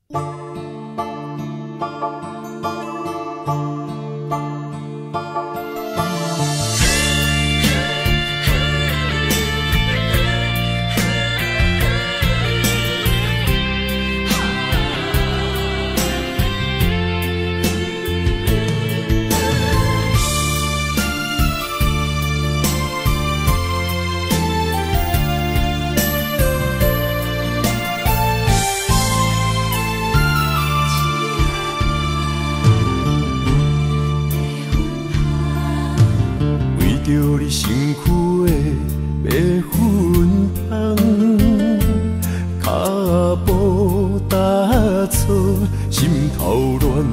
着你身躯的白粉红，脚步踏错，心头乱。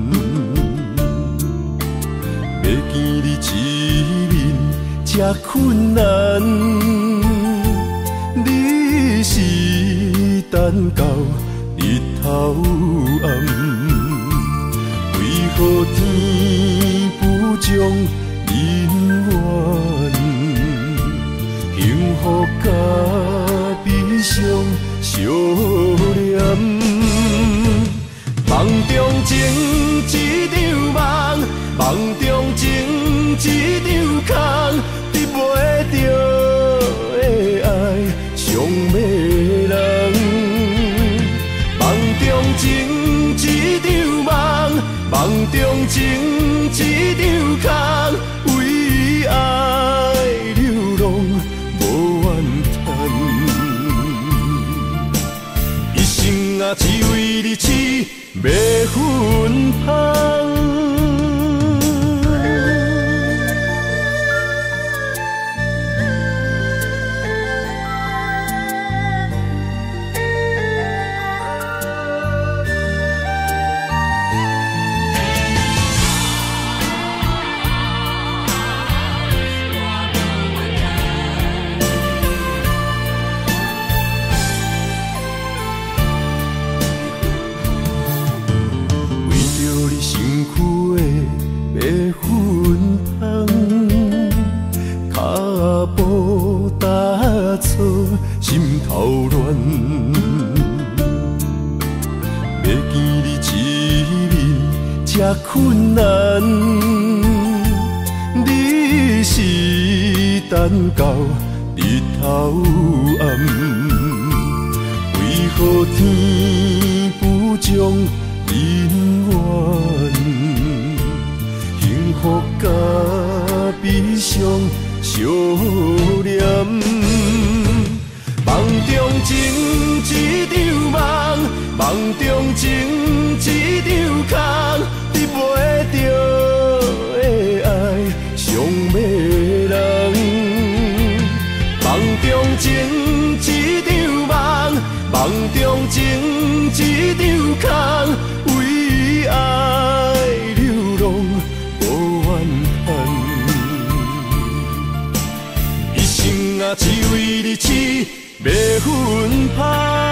要见你一面这困难，你是等到日头暗，为何天不将？因缘，幸福甲悲伤相连，梦中情一场梦，梦中情一场空，得袂着的爱上迷人。梦中情一场梦，梦中情一场空。为爱流浪无怨叹，一生啊只为你痴迷芬芳。心头乱，要见你一面这困难，你是等到日头暗，为何天不将因缘，幸福甲悲伤相连？梦中情一场梦，梦中情一场空，得袂着的爱上迷人。梦中情一场梦，梦中情一场空，为爱流浪无怨叹，一生啊只为你痴。迷芬芳，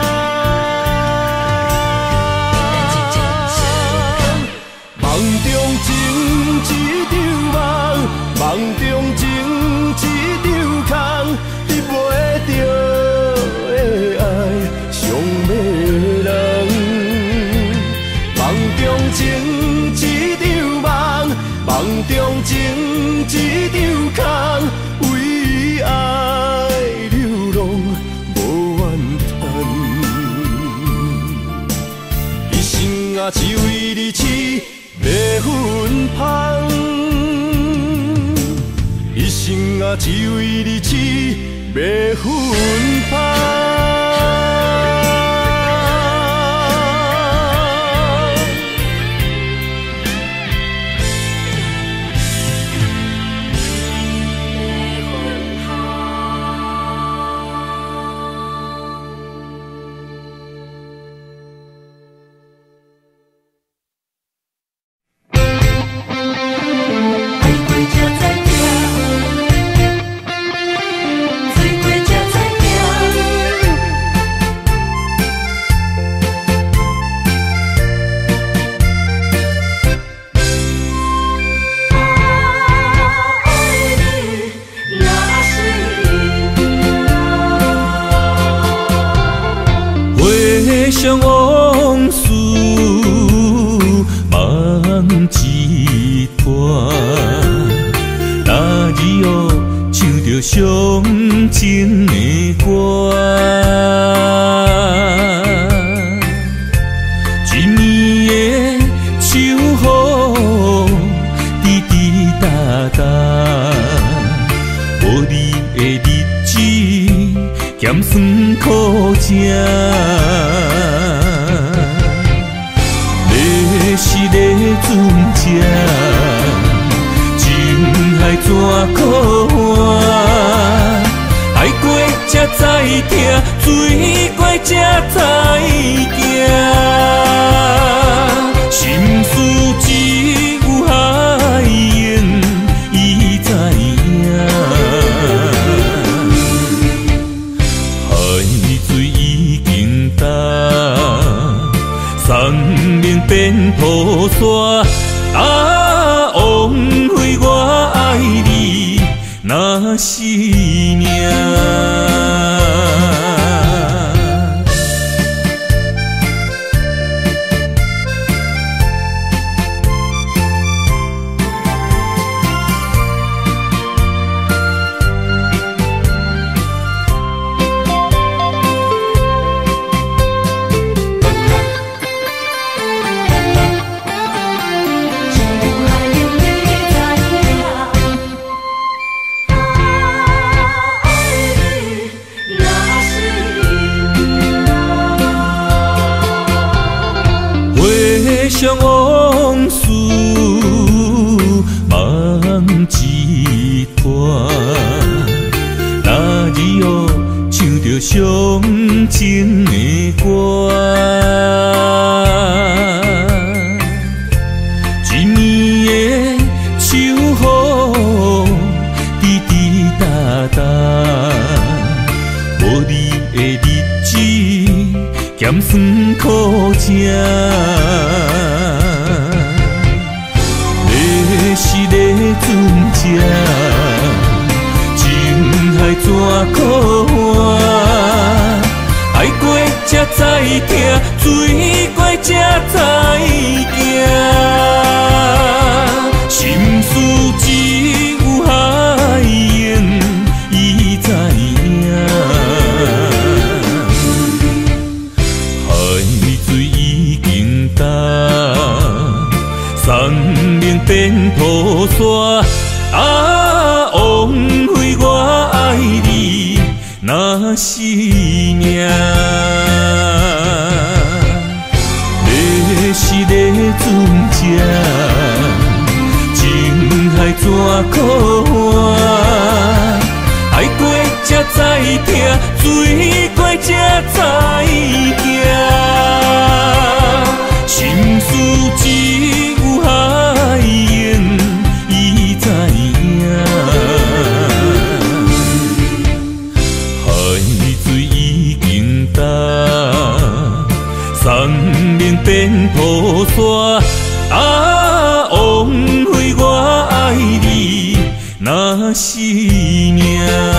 梦中情一场梦，梦中情一场空，得袂着的爱上迷人。梦中情一场梦，梦中情一场空，为爱流浪。啊，只为你痴迷芬芳，一生啊，只为你痴迷芬芳。 回想往事， 上情的歌。一年的秋雨，滴滴答答，无你的日子，咸酸苦涩。要是咧船只，情海怎可换？爱过才知疼，水过才知行。心事只有海涌，伊知影。海水已经干，山明变土沙。枉费我爱你那是命。回往事梦一团，那日后唱着伤情的歌。一年的秋雨，滴滴答答，无你的日子，咸酸苦涩。要是咧船只，情海怎可换？爱过才知疼，水过才知行。心事只有海涌，伊知影。海水已经干，山明变土沙。枉费我爱你那是命。要是咧船只，情海怎可换？爱过才知疼，水过才知行。心事只有海涌，伊知影。海水已经干，山明变土沙。枉费我爱你那是命。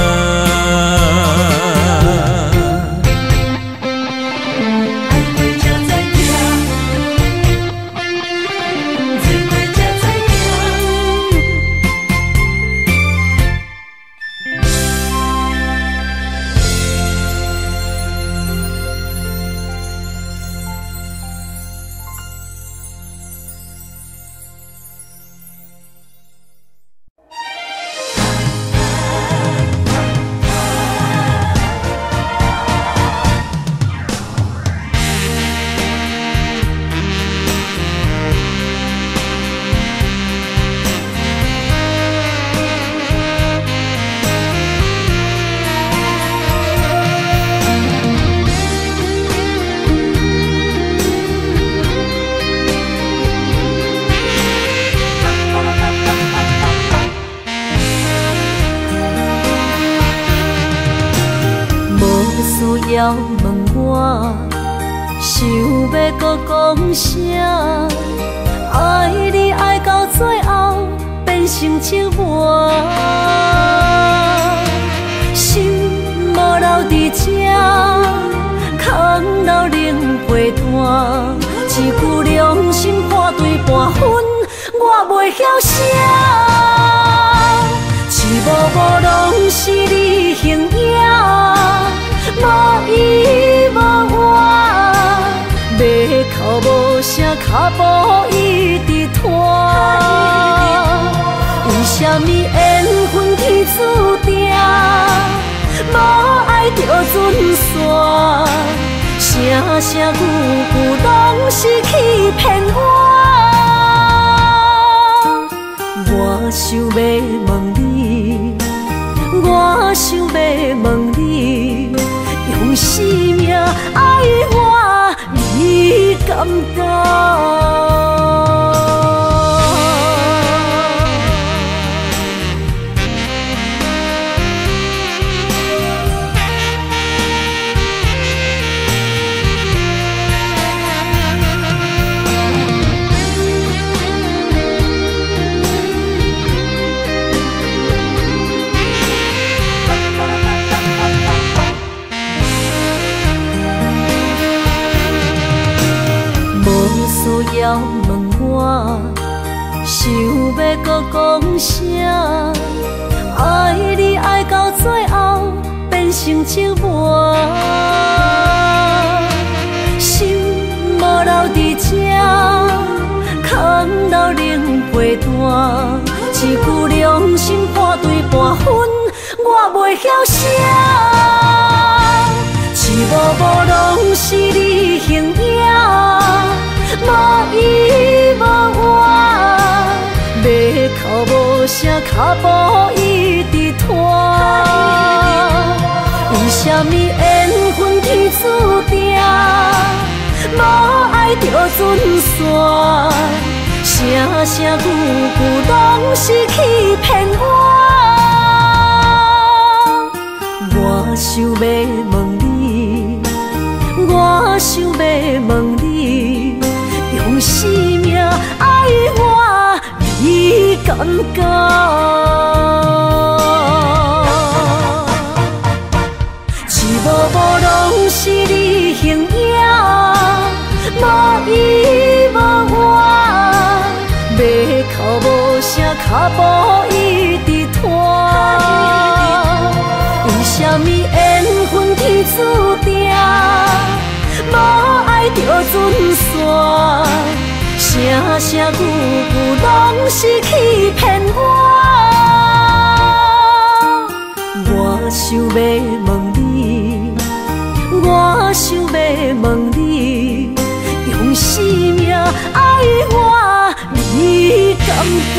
要问我，想要搁讲啥？爱你爱到最后变成寂寞，心无留伫这，空留冷陪伴。一句良心半对半分，我袂晓写。一幕幕拢是你形影，无依无我，马口无声，脚步一直拖。为什么缘分天注定，无爱就准线？声声句句拢是欺骗我。我想要问你，我想要问你，用生命爱我，你敢敢？要问我，想要搁讲啥？爱你爱到最后变成寂寞，心无留伫这，空留冷陪伴。一句良心半对半分，我袂晓写。一幕幕拢是你形影。无依无我，马口无声，脚步一直拖。为什么缘分天注定，无爱就准线？声声句句拢是欺骗我。我想要问你，我想要问你。用生命爱我，你敢敢？一幕幕拢是你形影，无依无我，马口无声，脚步一直拖。为什么缘分天注定，无爱就准线？声声句句拢是欺骗我。我想要问你，我想要问你，用生命爱我，你敢敢？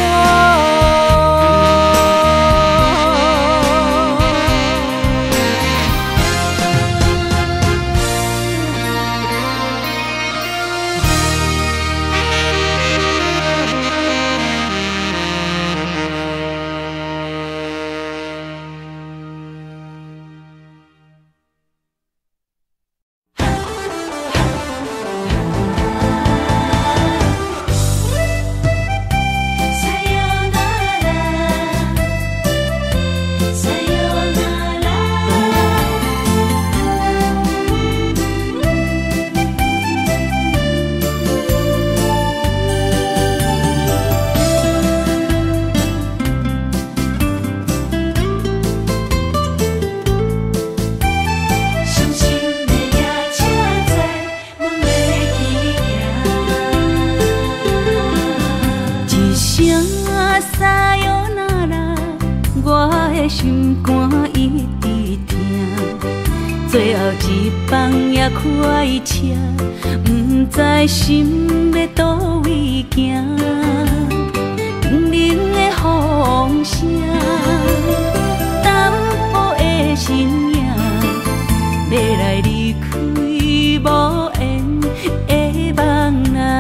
心肝一直疼，最后一放也开车，不知心要倒位行。冷冷的风声，淡薄的身影，要来离开无缘的梦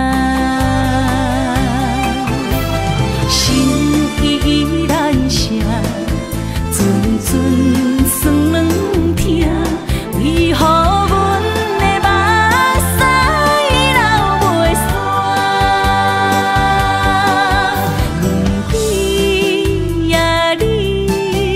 啊，心依然声。阵酸软疼，为何阮的目屎流袂煞？轮回也你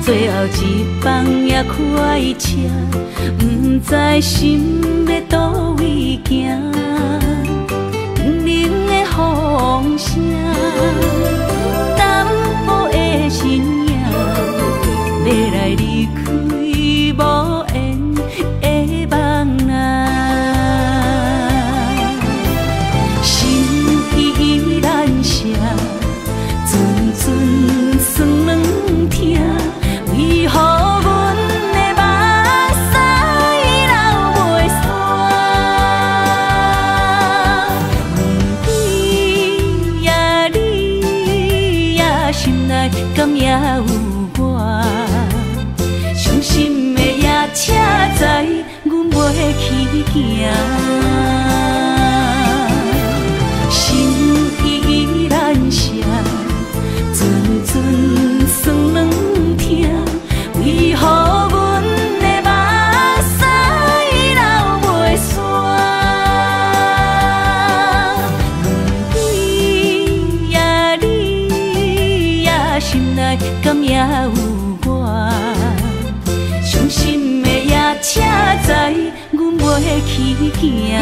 最后一班也快车，不知心要倒位行。冷的风声，淡薄的身影，要来离开无缘的梦啊。心依然舍，阵阵酸软痛。为何阮的目屎流袂煞？问天也你也心内敢也有我？伤心的夜车载，阮袂去行。心依然舍，阵阵酸软痛。为何阮的目屎流袂煞？问天也你也心内敢也有我？伤心的夜车载，阮袂去行。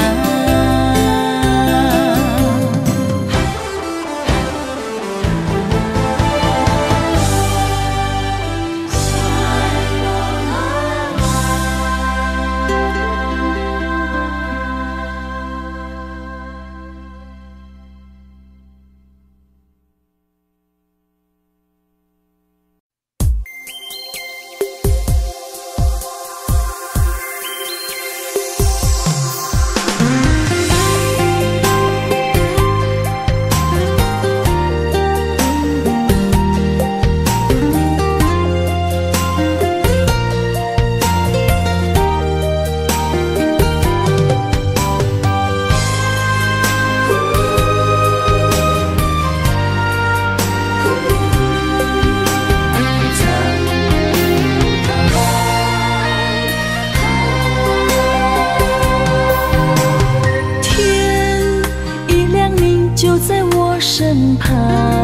身旁，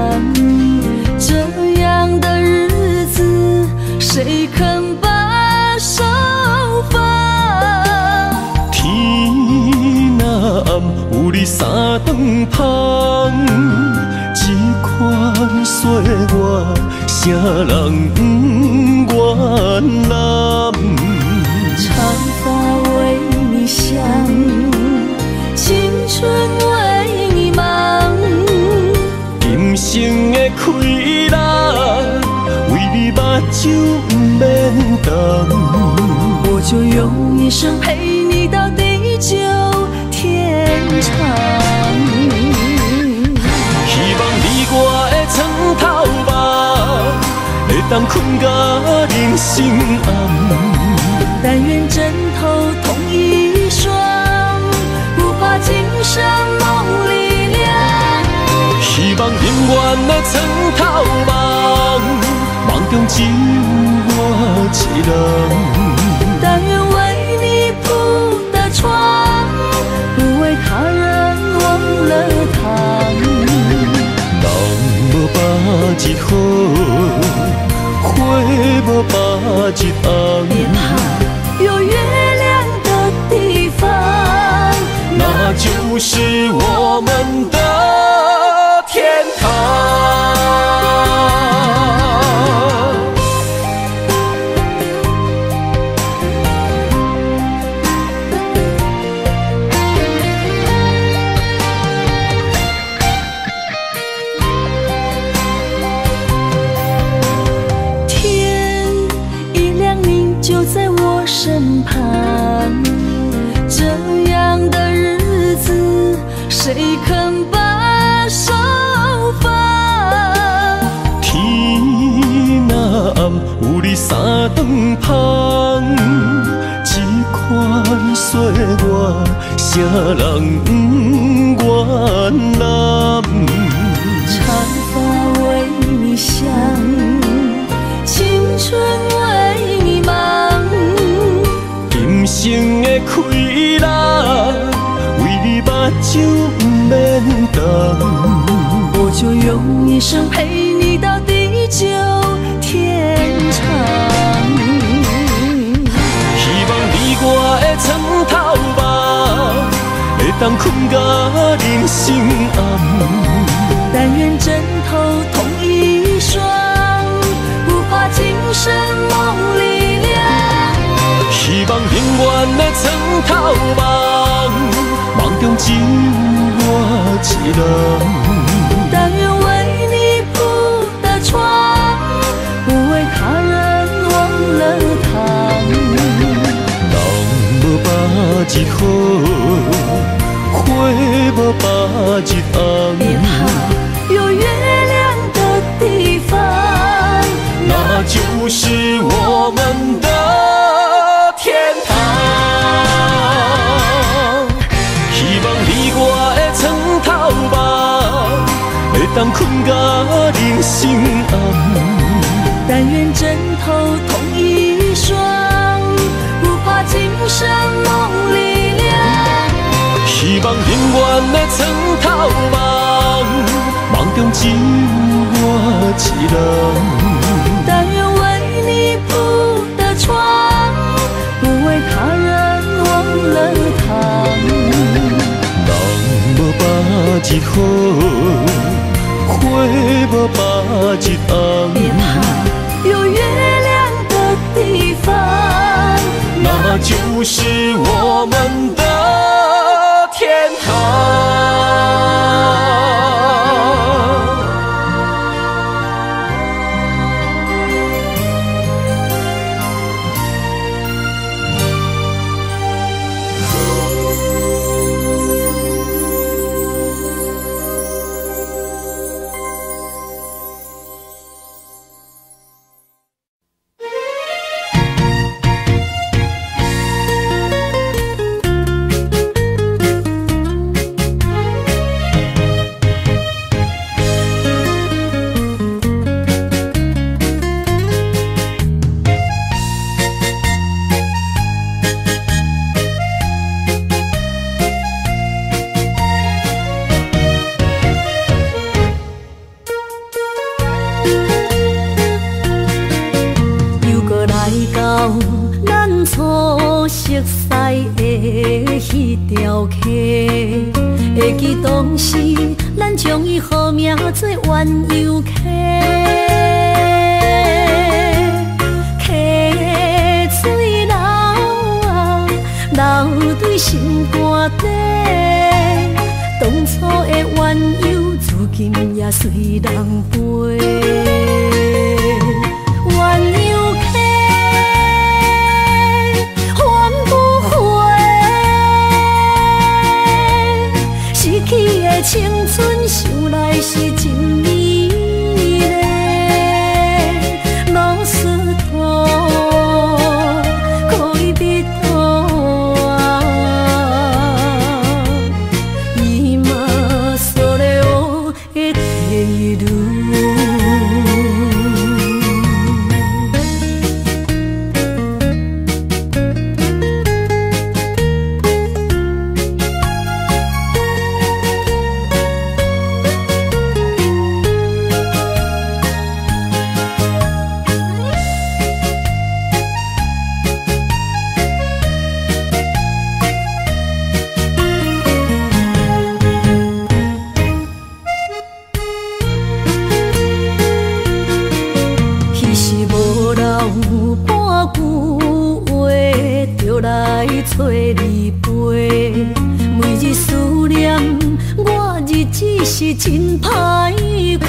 这样的日子，谁肯把手放？ 天若暗，有你三顿香，这款岁月，啥人不原谅？ 长发为你香，青春为你忙。 今生的快乐，为你目睭不免干。 我就用一生陪你到地久天长。 希望你我的床头梦，会当困到人生暗。 但愿枕头同一双，不怕今生梦里凉。 希望永远的床头梦，梦中只有我一人。 但愿为你铺的床，不为他人忘了糖。 人无百日好，花无百日红。 别怕，有月亮的地方， 那就是我们的天堂。 天一亮，你就在我身旁。这样的日子，谁肯把手放？ 天若暗，有你三顿香，这款岁月，啥人不原谅？ 长发为你香，青春为你忙。 今生的快乐，为你目睭不免干。 我就用一生陪你到地久天长。 当困甲人生暗。 但愿枕头同一双，不怕今生梦里凉。 希望永远的床头梦，梦中只有我一人。 但愿为你铺的床，不为他人忘了躺。 人无百日好，花无百日红。 别怕有月亮的地方， 那就是我们的天堂。希望你我的床头梦，会当困甲人生暗。 但愿枕头同一双，不怕今生梦里凉。 希望永远的床头梦，梦中只有我一人。 但愿为你铺的床，不为他人忘了躺。 人无百日好，花无百日红。 别怕有月亮的地方， 那就是我们的天堂。 会记当时，咱将伊好名做鸳鸯溪，溪水流啊，流对心肝底。当初的鸳鸯，如今也随人飞。鸳鸯溪，翻不回。逝去的青春，想来是真美丽。老师徒，可以别途啊，伊嘛所了的地路。找你陪，每日思念，我日子是真歹过。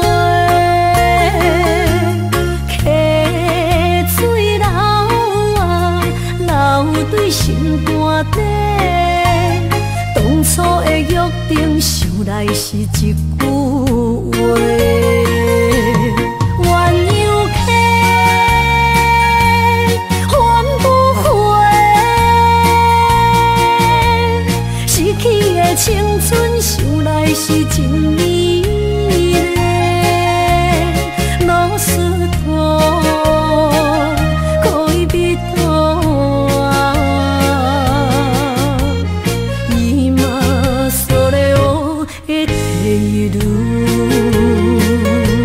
溪水流啊，流对心肝底。当初的约定，想来是一句话。青春想来是真美丽，老师徒可以别途啊，伊嘛所了的地路。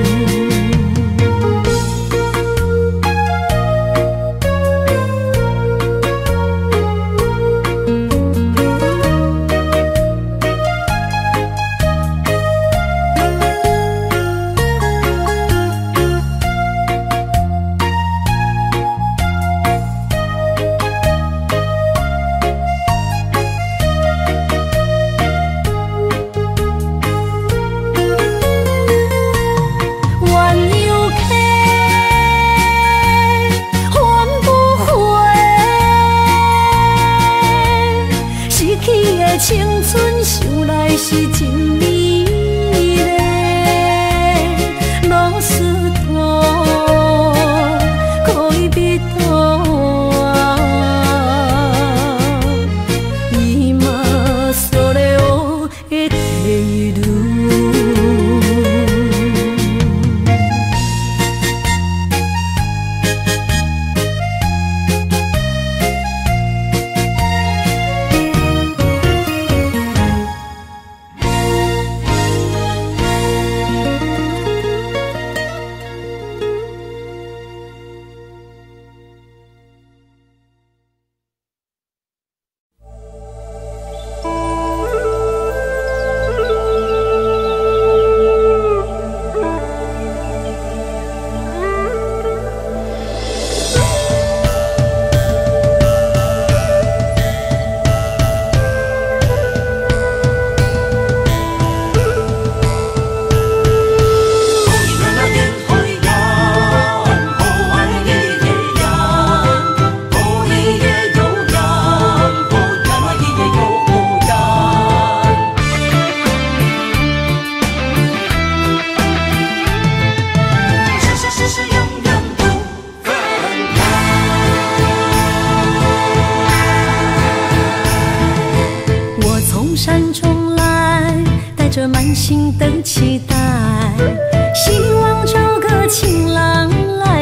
着满心的期待，希望找个情人来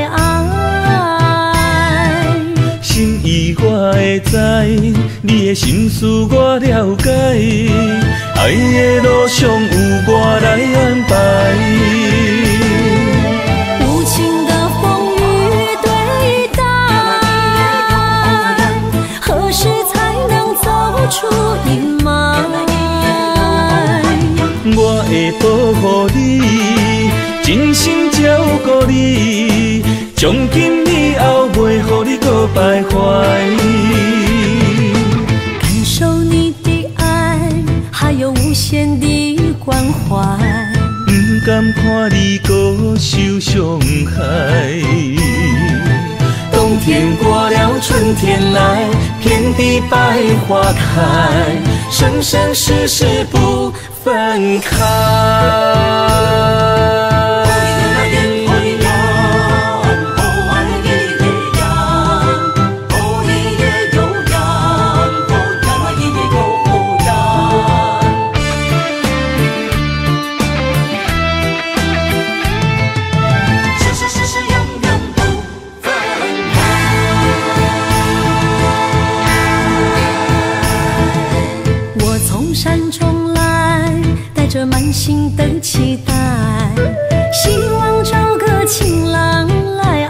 爱。 心意我会知，你的心思我了解，爱的路上有我来安排。 无情的风雨对待，何时才能走出阴霾？ 我会保护你，真心照顾你，从今以后袂予你搁徘徊。 感受你的爱，还有无限的关怀。 不甘看你搁受伤害。冬天过了，春天来，遍地百花开，生生世世不分开。 满心的期待，希望找个情人来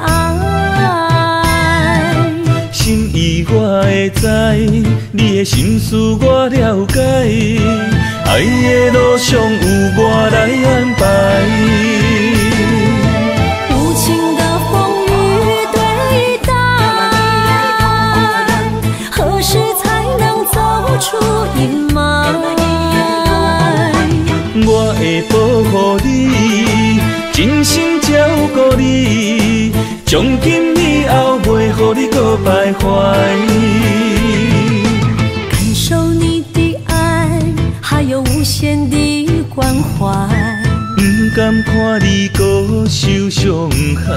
爱。 心意我会知，你的心思我了解，爱的路上有我来安排。 无情的风雨对待，何时才能走出阴霾？ 我会保护你，真心照顾你，从今以后袂予你搁徘徊。 感受你的爱，还有无限的关怀。 不甘看你搁受伤害。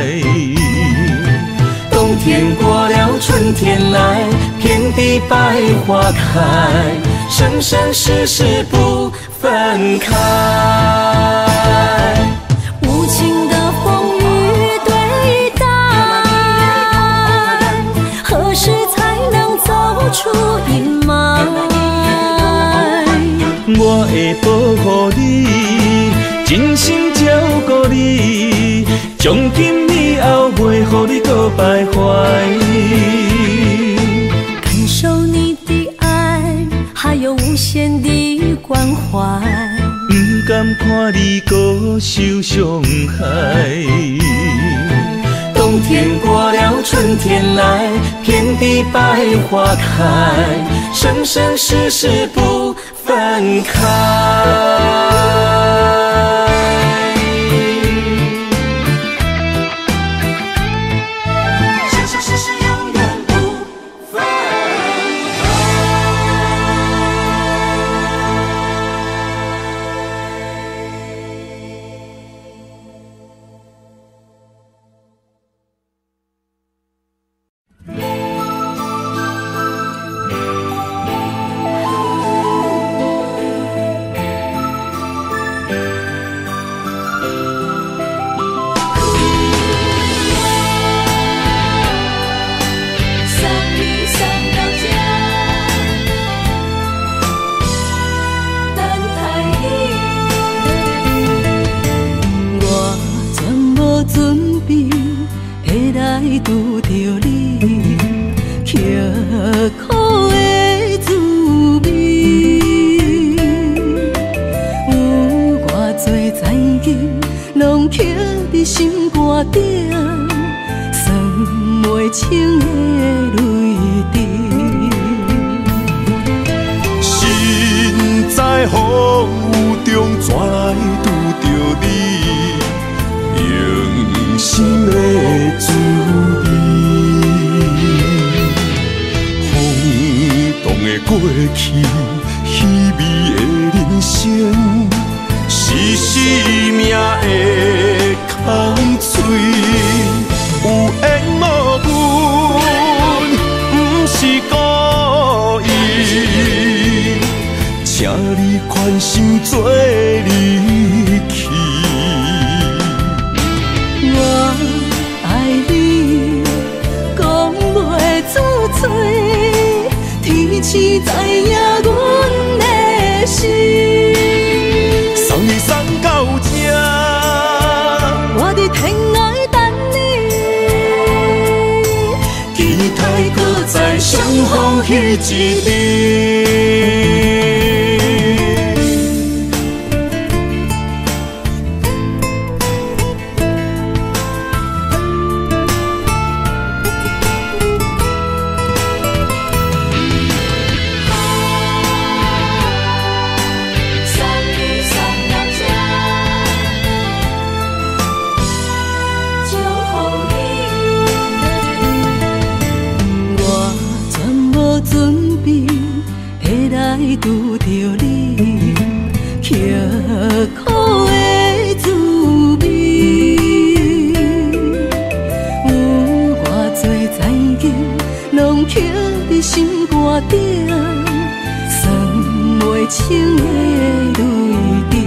冬天过了，春天来，遍地百花开，生生世世不分开。 无情的风雨对待，何时才能走出阴霾？ 我会保护你，真心照顾你，从今以后袂予你搁徘徊。 感受你的爱，还有无限的关怀。 不甘看你搁受伤害。冬天过了，春天来，遍地百花开，生生世世不分开。 拄着你，刻苦的滋味，有偌多知己，拢刻伫心肝顶，算袂清的泪滴。 心在风雨中，怎来拄着你？用心的滋味，轰动的过去，稀微的人生，是生命的空嘴，有缘无分，不是故意，请你宽心做。 天知影阮的心。 送你送到这， 我伫天涯等你， 期待搁再相逢彼一日。 拄着你，刻苦的滋味，有偌多残情，拢刻伫心肝顶，算袂清的泪滴。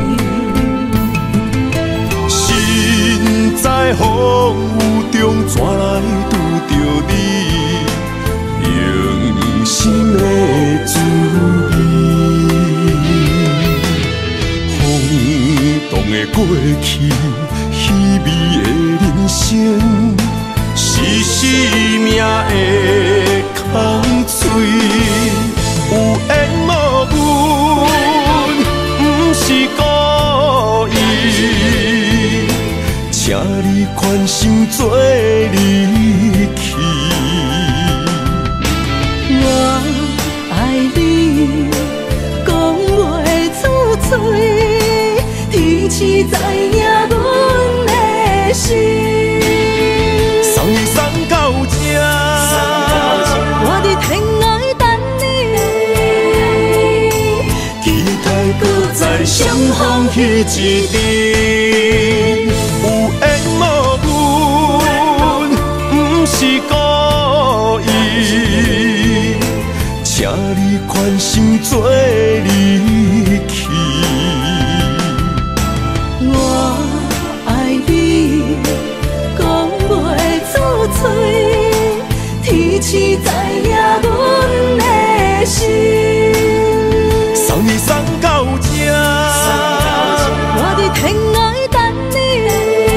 身在风雨中，怎来拄着你？用心的滋味，风动的过去，稀微的人生，是生命的空嘴，有缘无分，不是故意，请你宽心做离去。 我爱你，讲袂出嘴，天赐知影阮的心。 送你送到这， 我伫天涯等你， 期待搁再相逢彼一日。有缘无分，不是故意，请你宽心做离去。 我爱你，讲袂出嘴，天赐知影阮的心。 送你送到这， 我伫天涯等你，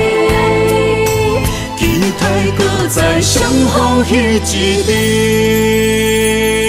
期待搁再相逢彼一日。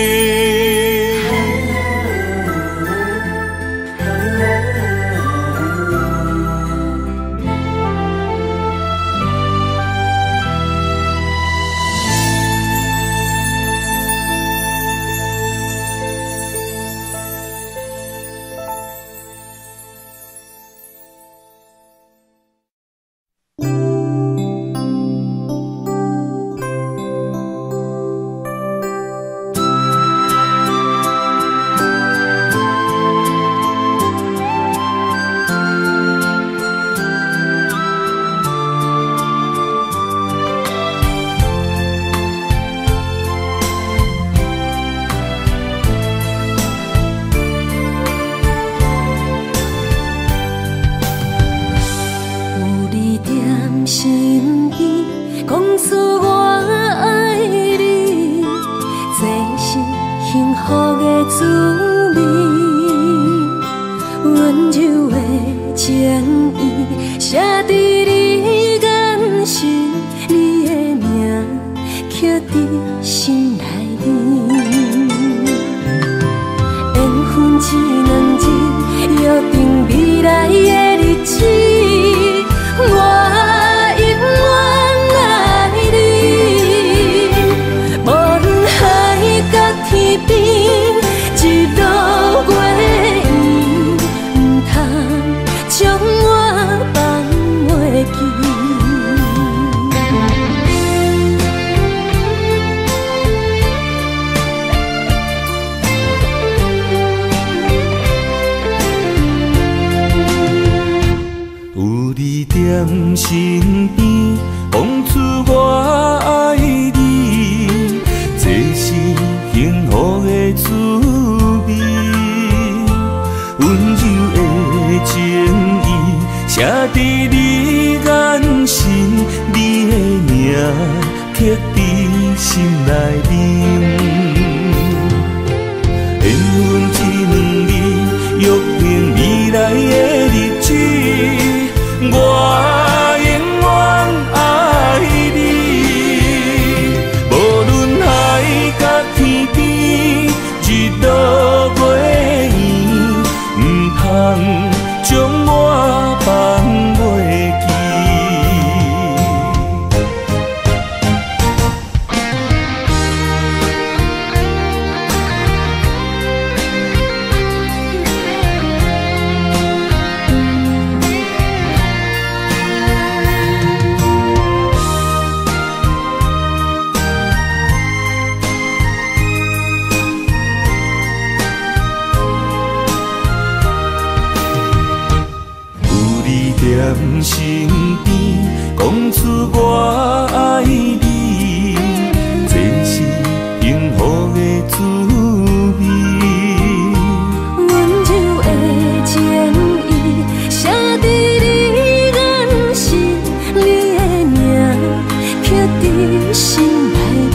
两字，约定未来的日子，我永远爱你。无论海角天边，日落月圆，唔通将我放袂记。踮身边，讲出我爱你，这是幸福的滋味。 温柔的情意，写在你眼神，你的名刻在心内面。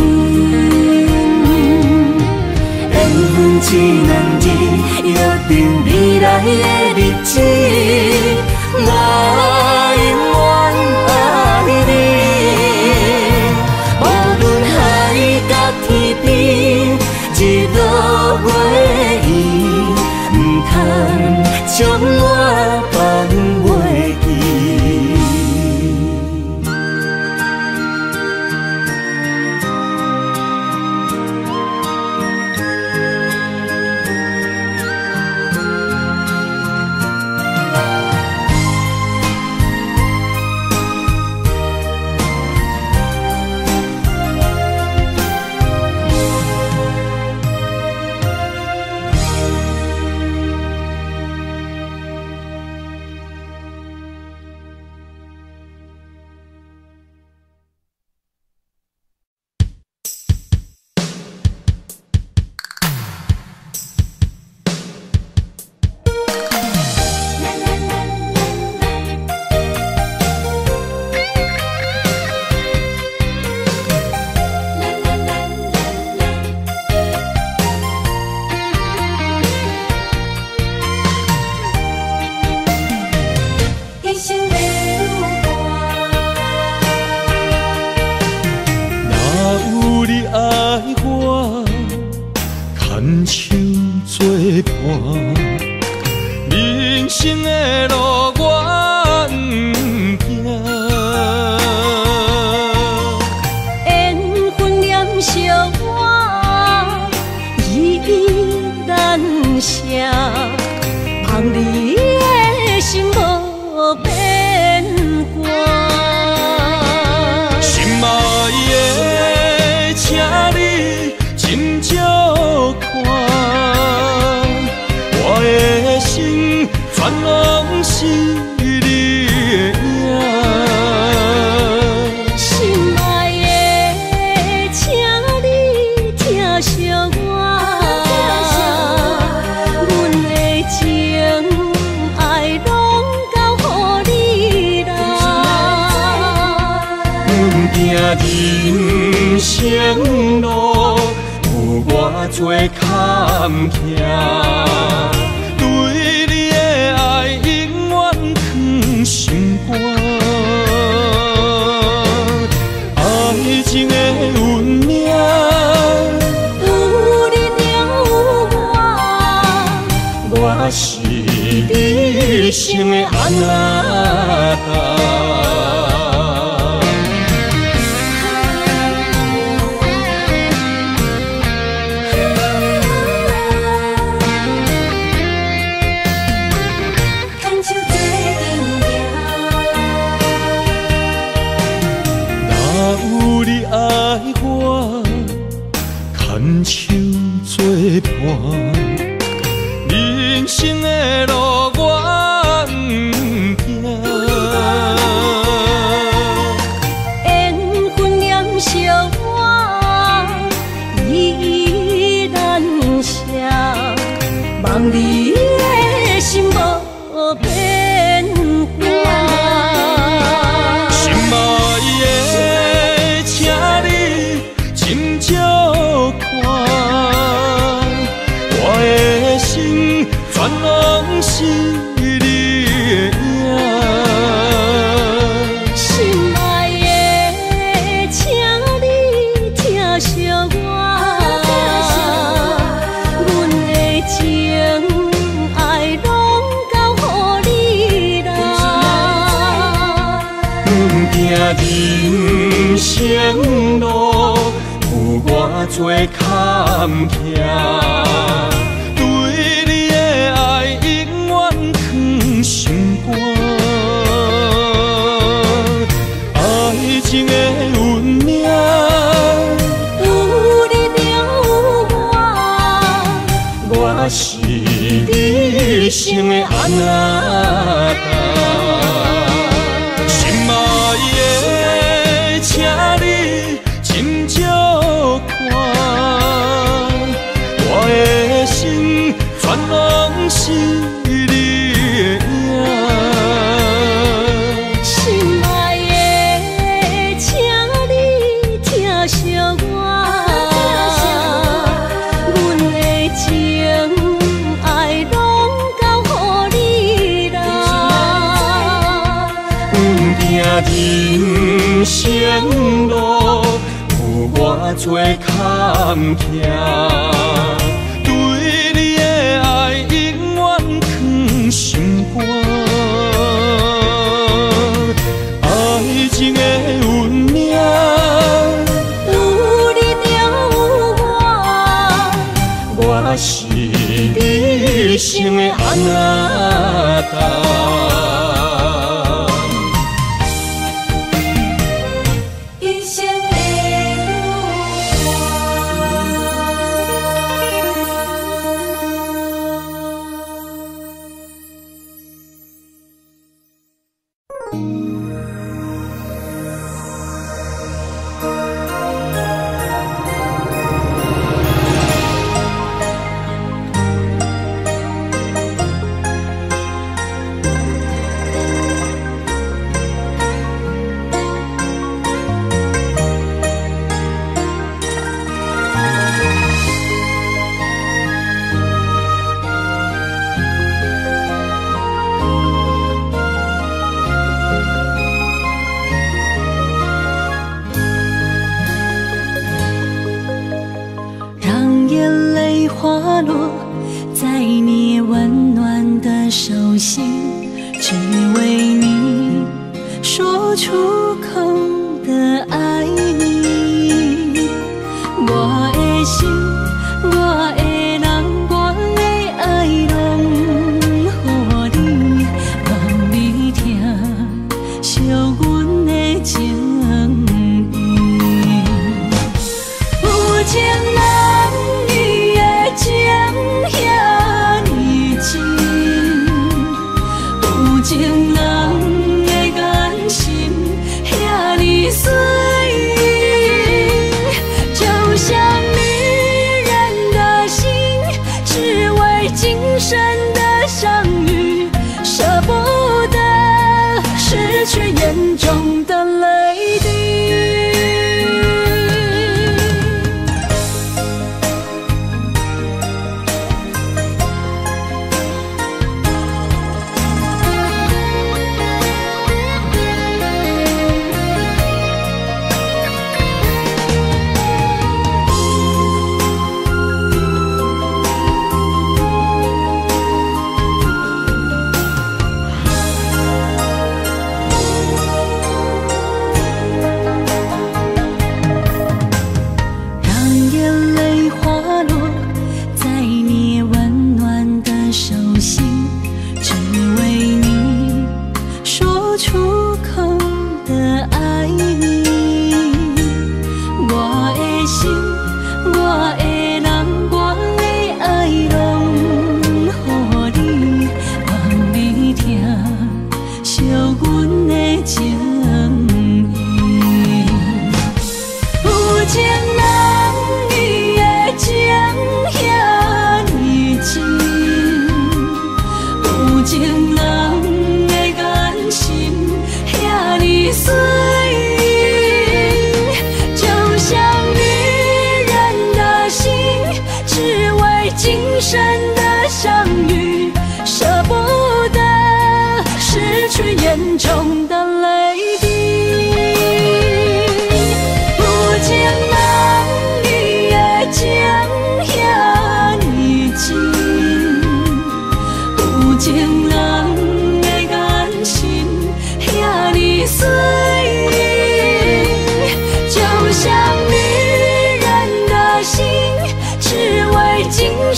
缘分这两字，约定未来的日子。我永远爱你，无论海角天边，日落月圆，唔通将我放袂记。 人生的路我不行， 缘分念惜我，依依难舍，望你的心无变卦。 心爱的，请你斟酌看。我的心全拢是你的影， 心爱的，请你疼惜我，阮的情爱拢交予你啦。 行人生路有偌多坎坷。心肝，爱情的运命， 有你了我是你生的安那。牵手作伴，人生的路我不行。 缘分念惜我，依依难舍，望你的心无变卦。 心爱的，请你斟酌看，我的心生路有偌多坎坷，对你的爱永远藏心肝。爱情的运命， 有你着我是你生的阿那达。心爱的，请你斟酌看，我的心全拢是你的影。 心爱的，请你疼惜我，阮的情爱拢交予你啦。 行人生路有偌多坎坷，对你的爱永远藏心肝。爱情的运命， 有你着我是你生的阿那达。 一生的让眼泪滑落在你温暖的手心，只为你说出口的爱你。我的心，我的人，我的爱拢予你，愿你疼惜阮的情意。有情人伊的情遐尼真，有情人的眼神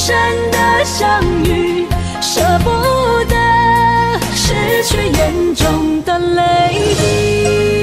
生的相遇，舍不得失去眼中的泪滴。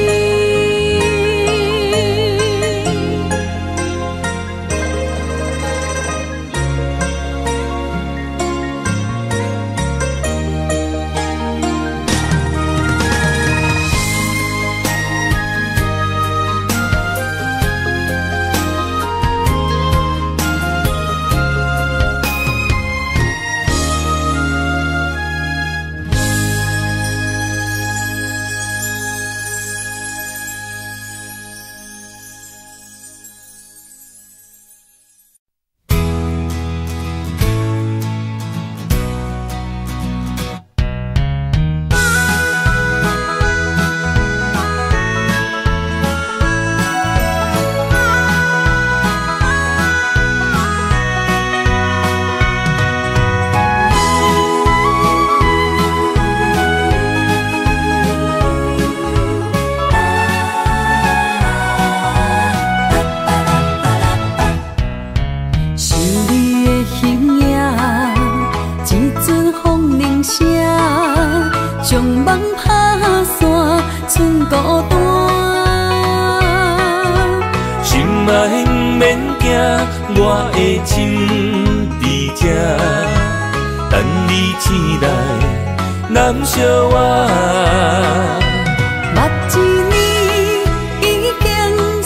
我的心伫这，等你醒来，难相我。 目一年已经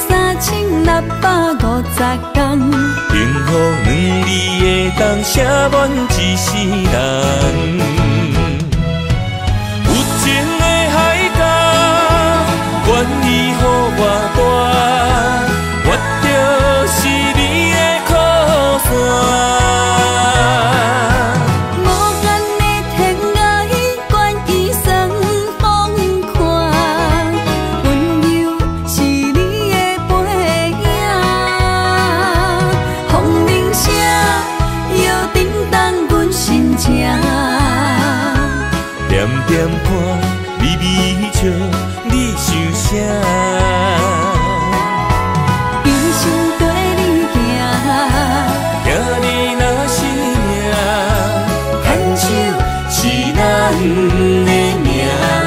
3650天， 幸福两字会当写满一世人。有情的海角，愿意予我大，我就是你的靠山。点看，微微笑，你想啥？ 一生跟你行， 行你若是命，牵手是咱的命。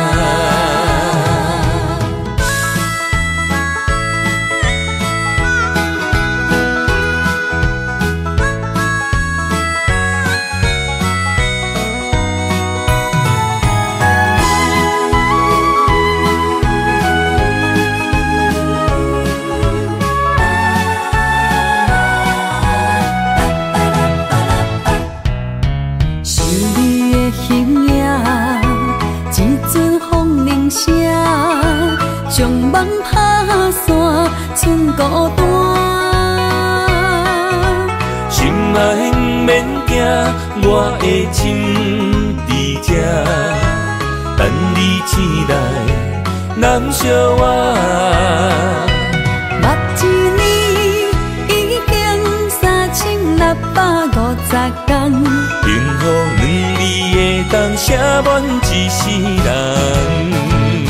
将梦打散，剩孤单。 心爱免惊，我的心伫这，等你醒来，难相我。 目一年已经3650天， 幸福两字会当写满一世人。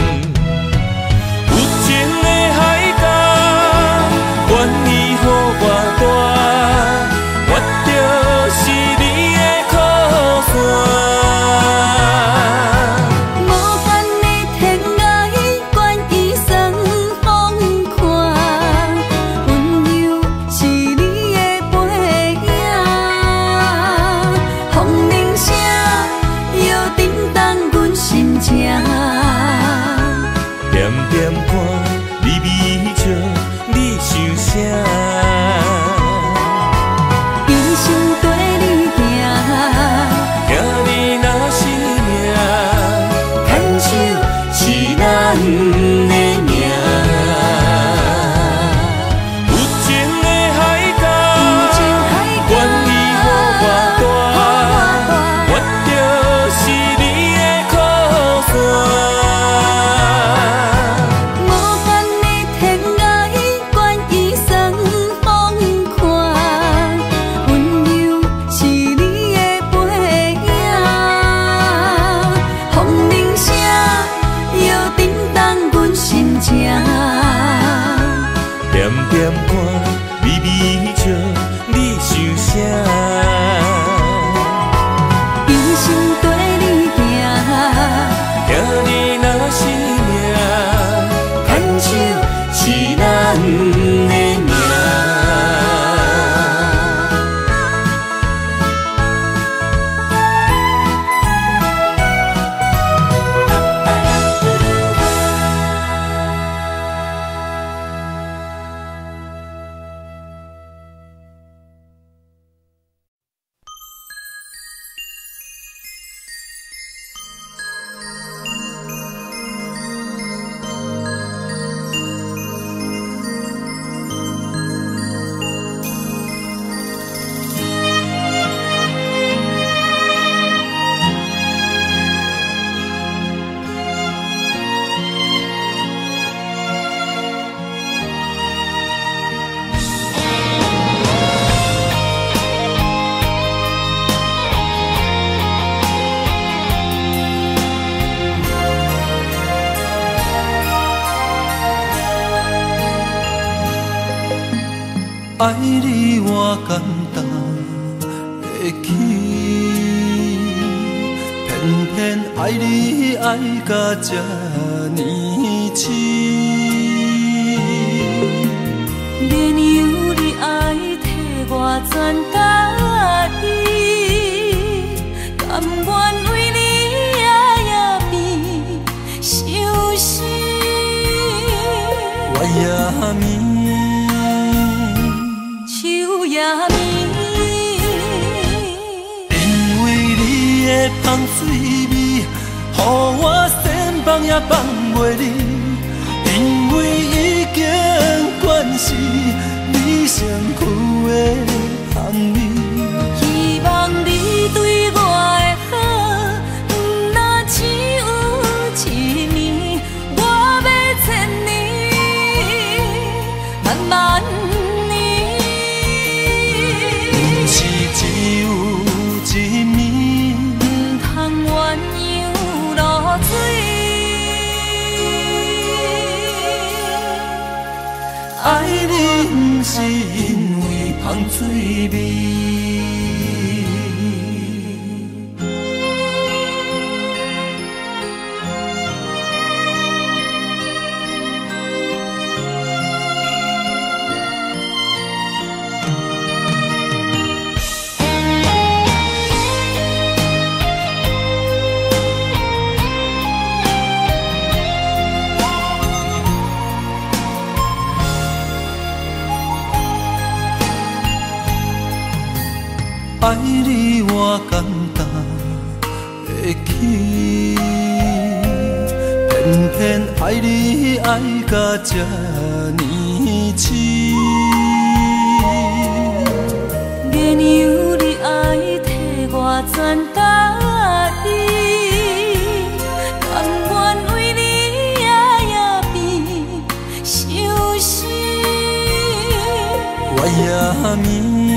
愿意予我大，我就是你的靠山。 无限的天涯，愿意算风看，温柔是你的背影，风铃声摇叮当阮心情。 点点看，微微笑。你想啥？ 一生跟你行， 行你若是命， 牵手是咱的命。有情的海角，愿意予我大，我就是你的靠山。点点看，微微笑，你想啥？ 的名。 爱你我简单会起，偏偏爱你爱到这呢痴。 免由你爱替我全家己，甘愿为你夜夜变伤心。 我也眠。因为你的香水味，予我千放也放袂离。因为已经惯是你身躯的香味。 希望你对我的好，不那只有一年，我要千年，慢慢。 爱你不是因为香水味。爱你我简单会起，偏偏爱你爱到这呢痴。 免由你爱替我全家己，甘愿为你夜夜变伤心。 我也眠。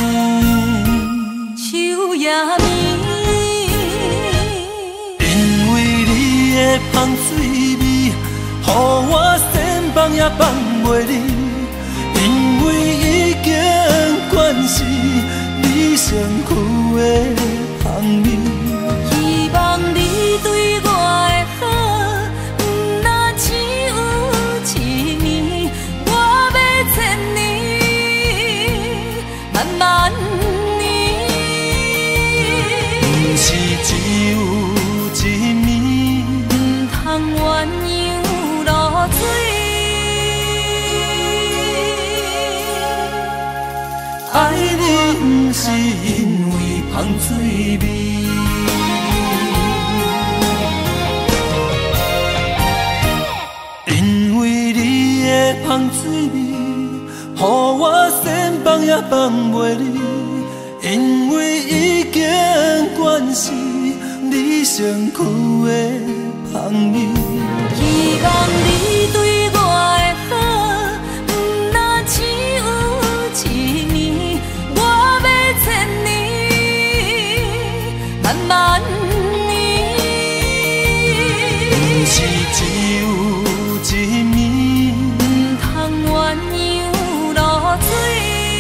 因为你的香水味，予我千放也放袂离。因为已经惯是你身躯的香味。 希望你对我的好，不那只有一年，我要千年，慢慢。 是只有一暝， 不通鸳鸯落水。 爱你不是因为香水味，因为你的香水味，予我千放也放袂离。因为已经惯是你身躯的香味。 希望你对我的好，不那只有一年，我要千年，慢慢年。 不是只有一暝， 不通鸳鸯落水。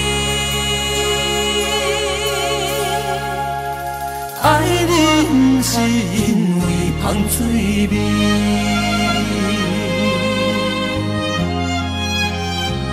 爱你不是因为香水味。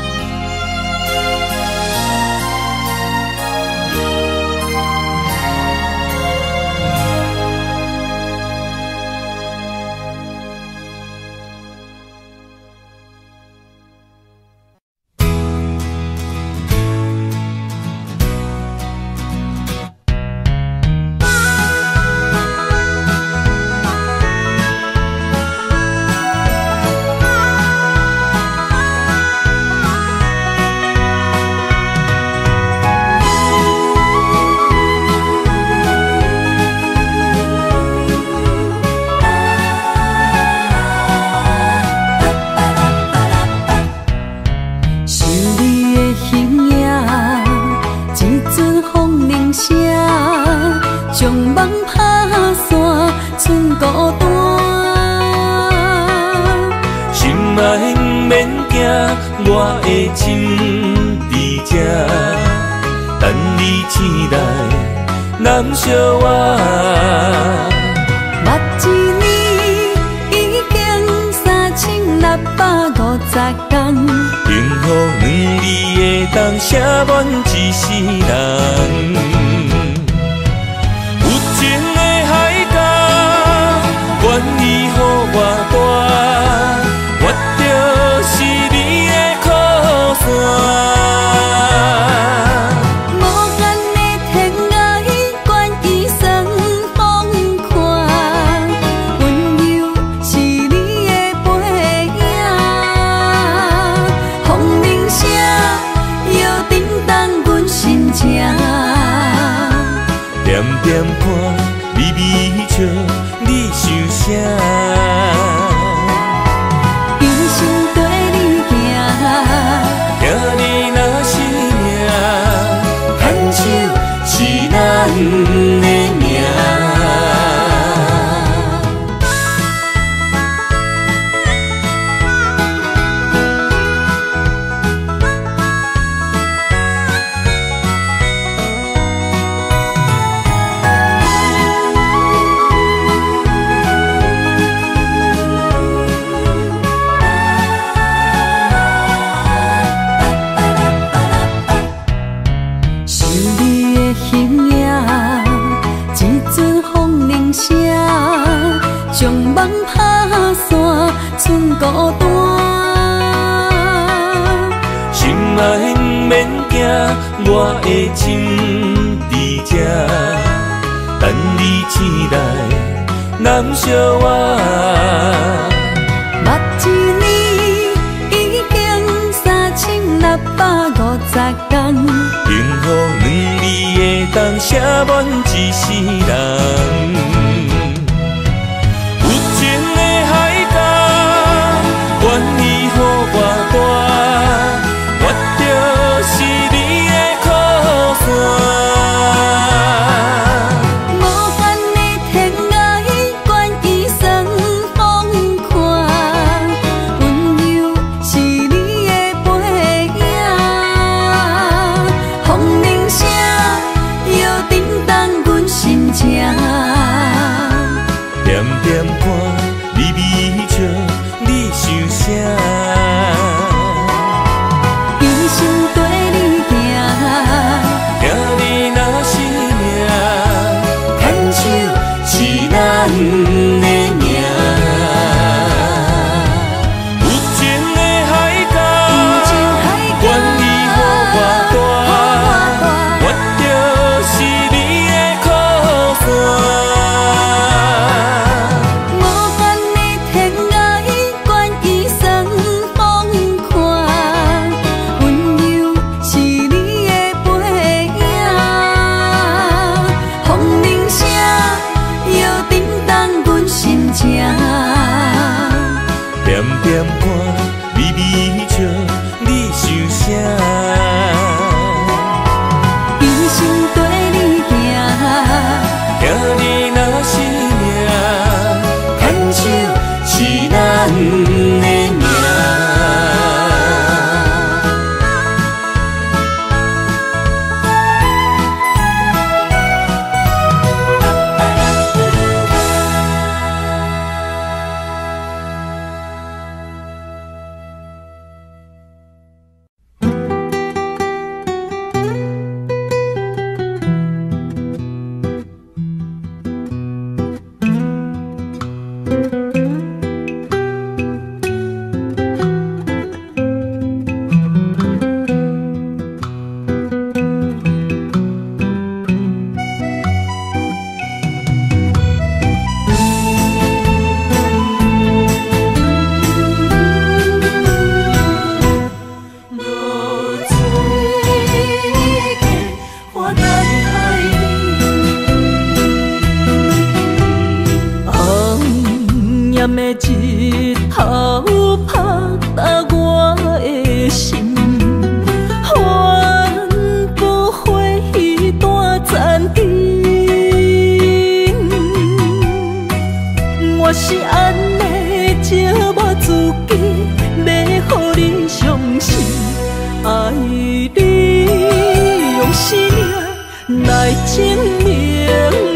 将梦打散，剩孤单。 心爱不免惊，我的心伫这，等你醒来，难相我。 目一年已经3650天， 幸福两字会当写满一世人。有情的海角，愿意予我大，我就是你的靠山。 无限的天涯，愿意算风看，温柔是你的背影。风铃声摇叮当阮心情， 点点看，微微笑，你想啥？ 一生跟你行， 听你若是命，牵手是咱的命。 想你的形影，一阵风铃声，将梦打散，剩孤单。 心爱不免惊，我的心伫这，等你醒来，难相我。 目一年已经3650天， 幸福两字会当写满一世人。有情的海角，愿意予我大，我就是你的靠山。 无限的天涯，愿意算风看，温柔是你的背影。风铃声摇叮当阮心情， 来证明。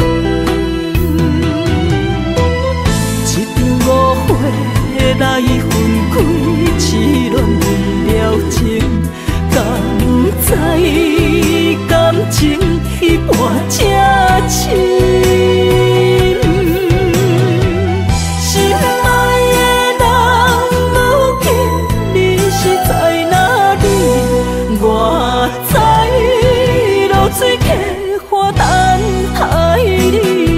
一场误会来分开，痴恋为了情，敢知感情彼半才深。水客花等待你。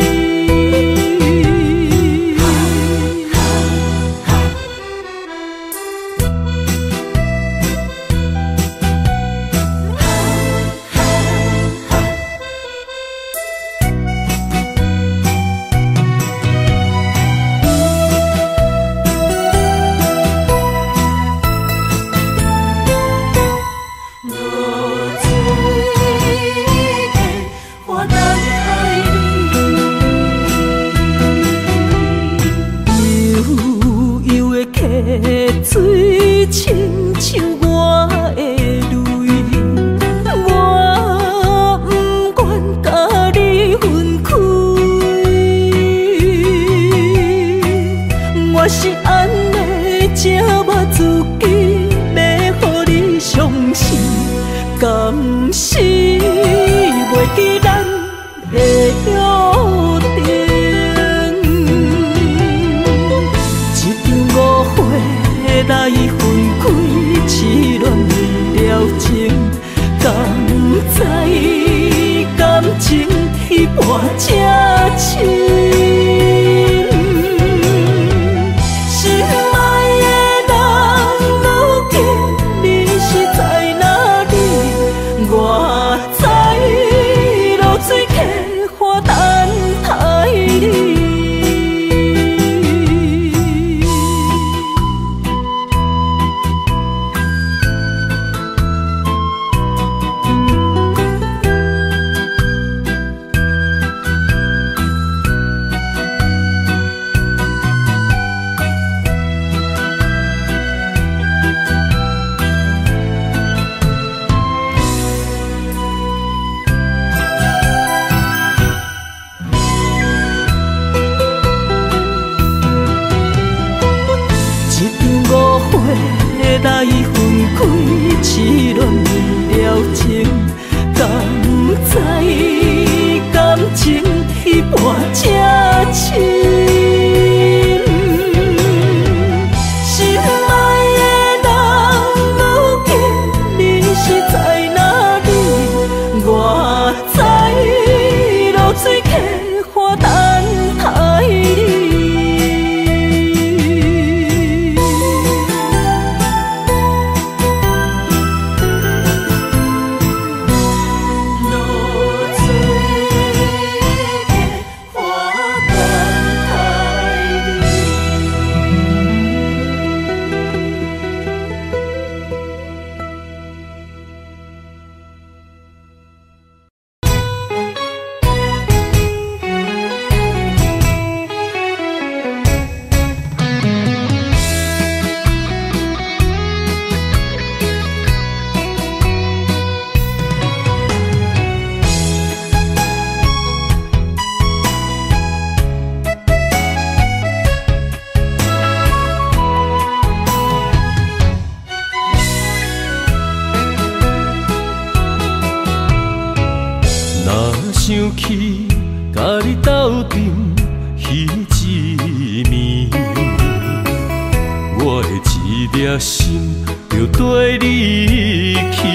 水亲像我的泪，我不愿甲你分开。我是安尼才我自己，要予你相信，甘是袂记咱的约定。来分开，痴恋为了情，敢知感情彼半才深。心爱的人，如今你是在哪里？我在流水客花等待你。来分开，痴恋为了情，敢知感情彼半才深。心爱的人，如今你是在哪里？我在流水客花等待你。想起甲你斗阵彼一暝，我的一粒心就跟你去。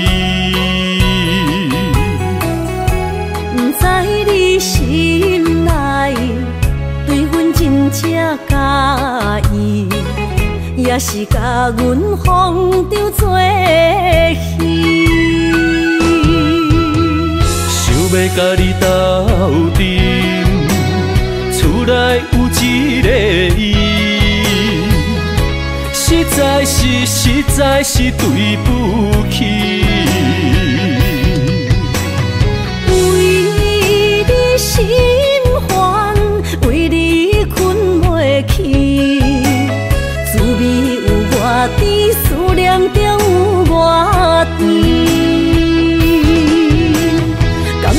不知你心内对阮真正介意，也是甲阮放着做戏。 要甲你斗阵，厝内有一个伊，实在是对不起。 为你心烦，为你困袂去，滋味有偌甜，思念就有偌甜。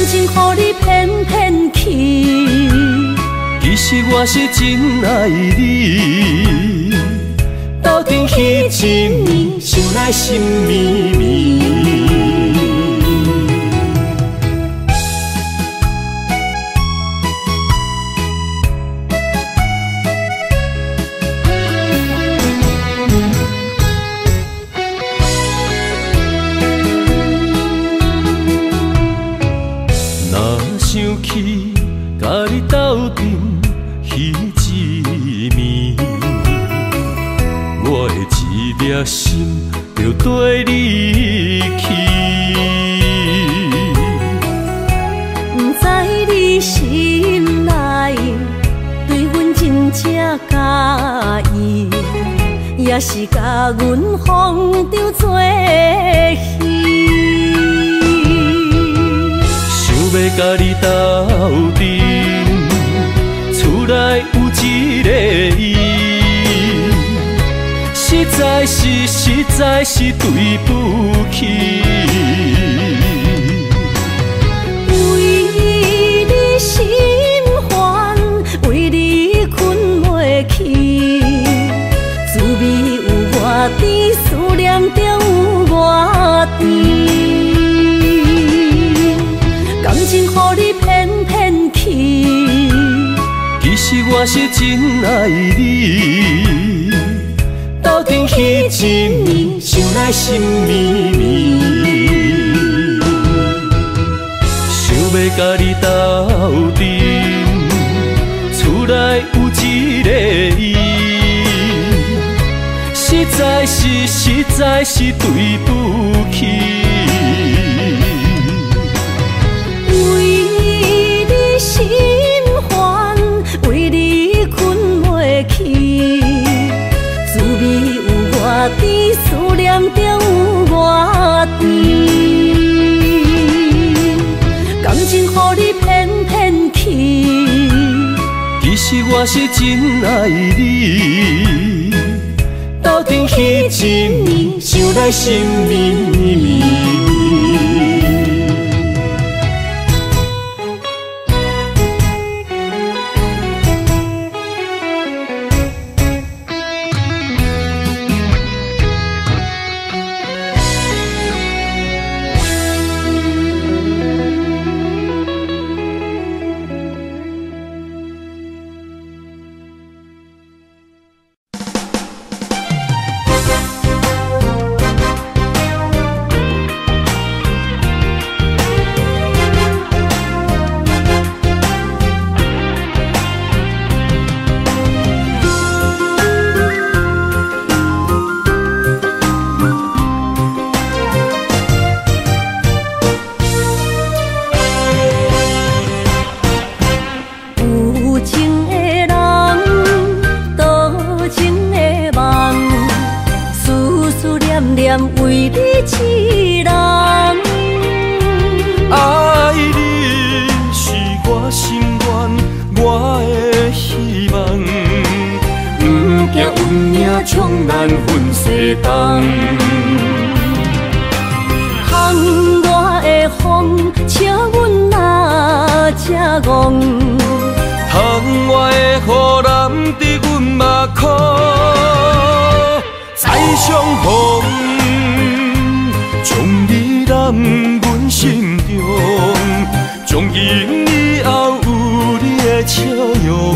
我是真爱你，斗阵彼一暝，想来心绵绵。想起甲你斗阵彼一暝，我的一粒心就跟你去。 不知你心内对阮真正介意，也是甲阮放着做戏。 要甲你斗阵，厝内有一个伊，实在是对不起。 为你心烦，为你困袂去，滋味有偌甜，思念就有偌甜。感情予你骗骗去， 其实我是真爱你，斗阵彼一暝，想来心绵绵。想要甲你斗阵，厝内有一个伊，实在是对不起。 心烦，为你困袂去，滋味有偌甜，思念就有偌甜。感情予你骗骗去， 其实我是真爱你，斗阵彼一暝，想来心绵绵。 为你痴人， 爱你是我心愿，我的希望。不惊运命冲咱分西东， 窗外的风笑阮哪只戆， 窗外的雨淋伫阮目眶，再相逢。将你揽阮心中，从今以后有你的笑容。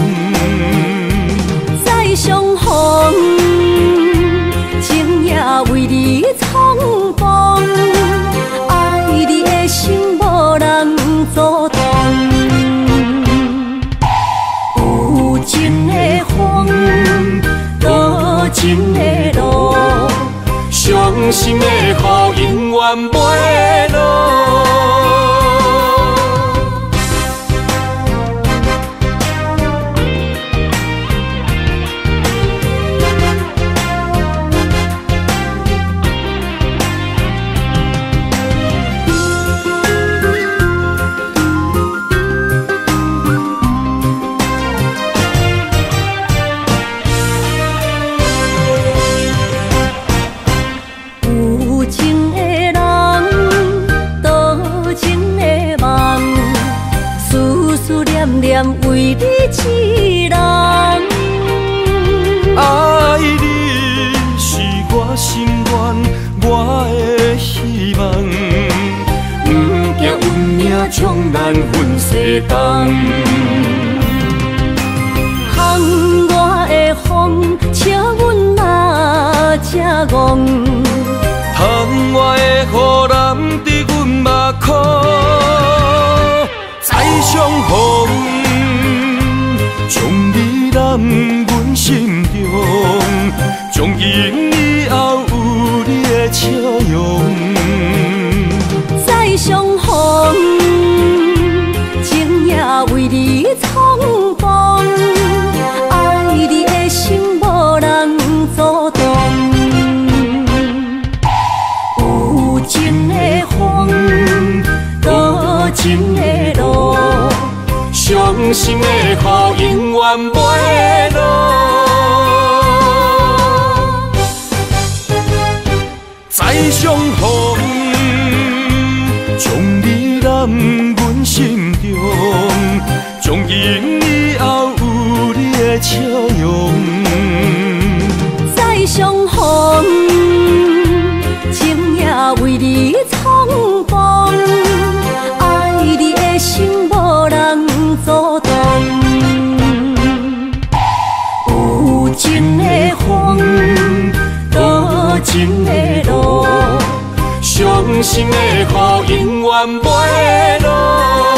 再相逢，情也为你冲动，爱你的心无人阻挡。有情的风，多情的路。伤心的雨永远袂落。有情的人。 咱分世间。 窗外的风，笑阮哪只戆？ 窗外的雨淋伫阮目眶，再相逢，将你揽阮心中，从今以后有你的笑容。 再相逢，情也为你冲动，爱你的心无人阻挡。有情的风，多情的路， 伤心的雨永远袂落。再相逢，将你揽阮心中，从今以后有你的笑容。 再相逢，情也为你冲动，爱你的心无人阻挡。有情的风，多情的路， 伤心的雨永远袂落。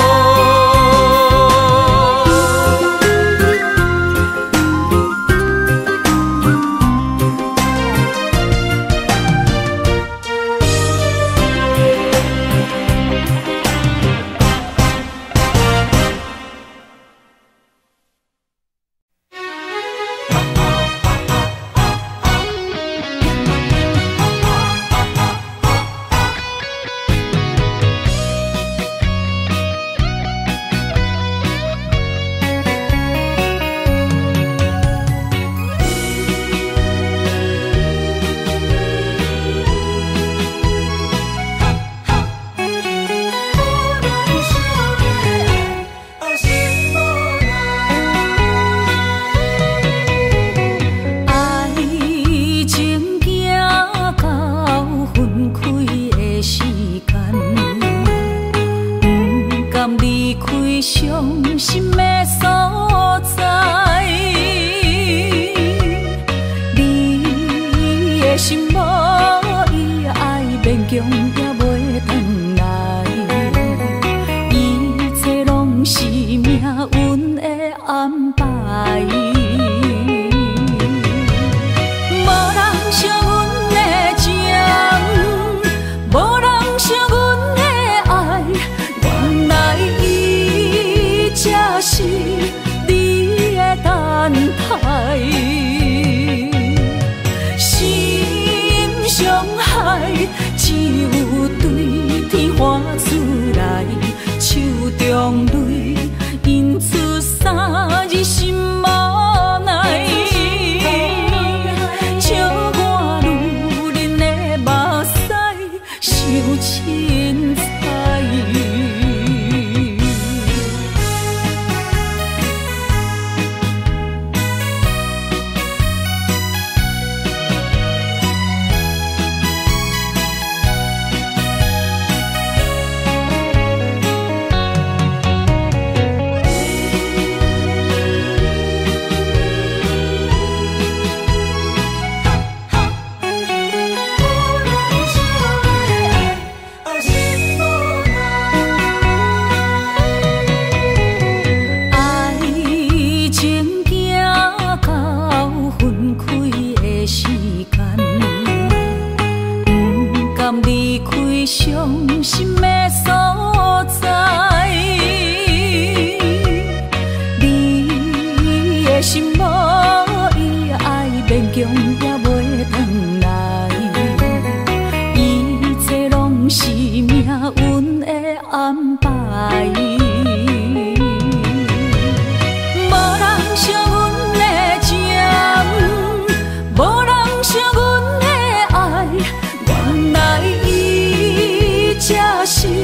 这是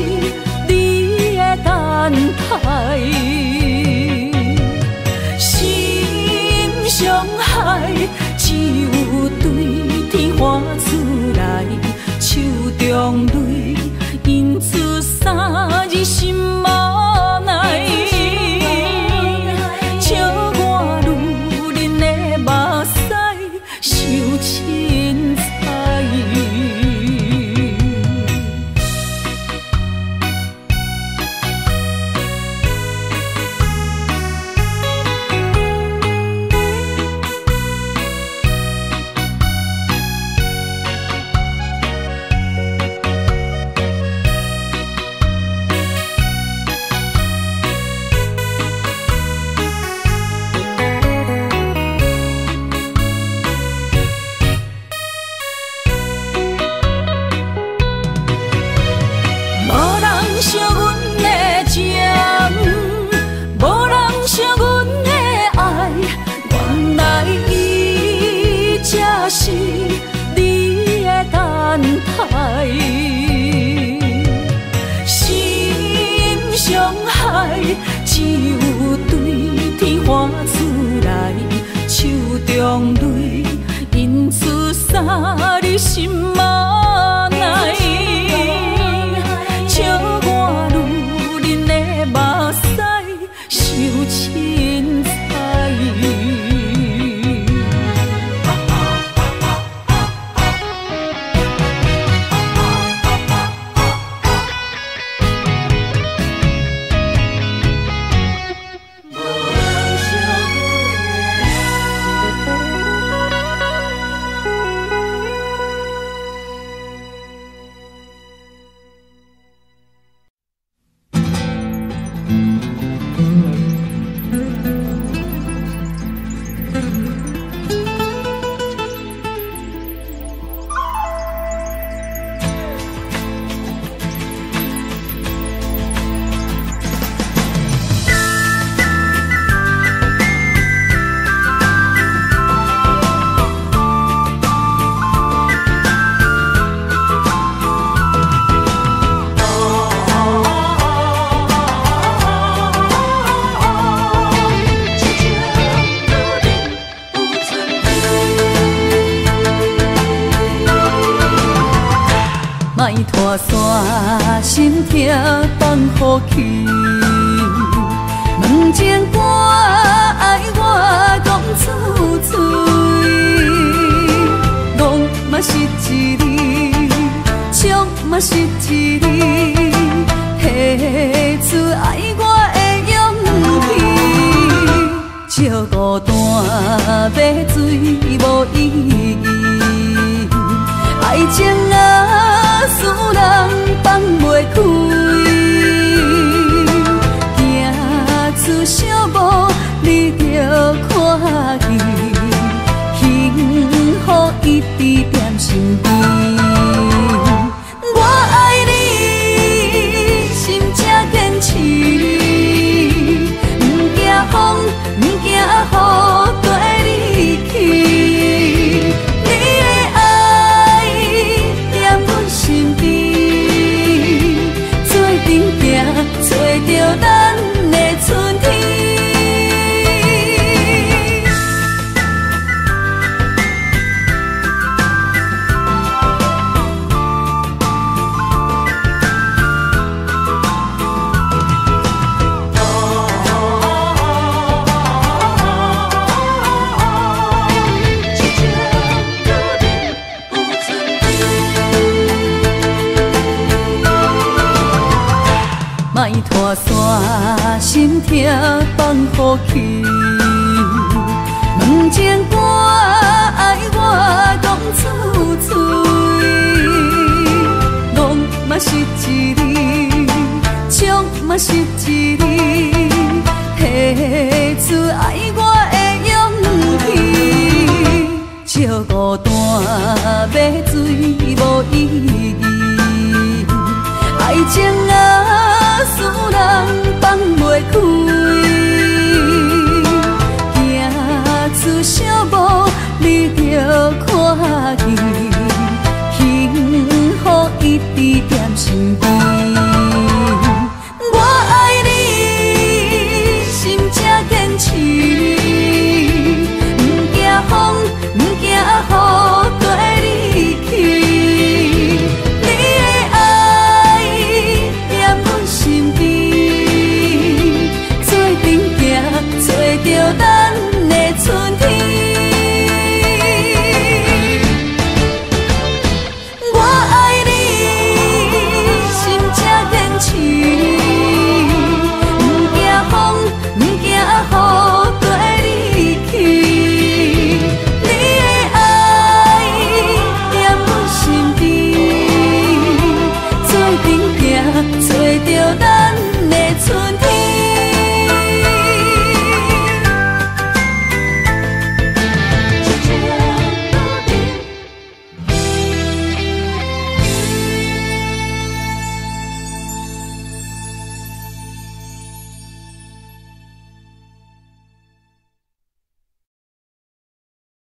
拖山心痛放乎去，问情歌爱我讲出嘴，戆嘛是一字，唱嘛是一字，提出爱我的勇气。笑孤单要水无意义，爱情啊，使人放袂开，行出小步，你着看见，幸福一直踮身边。我爱你，心正坚持，不惊风，不惊雨跟你去。你的爱踮阮身边，做阵行，找着咱的春天。莫拖山心痛放乎去，问情歌爱我讲出嘴，戆嘛是一字，唱嘛是一字，提出爱我的勇气。笑孤单要水无意义，爱情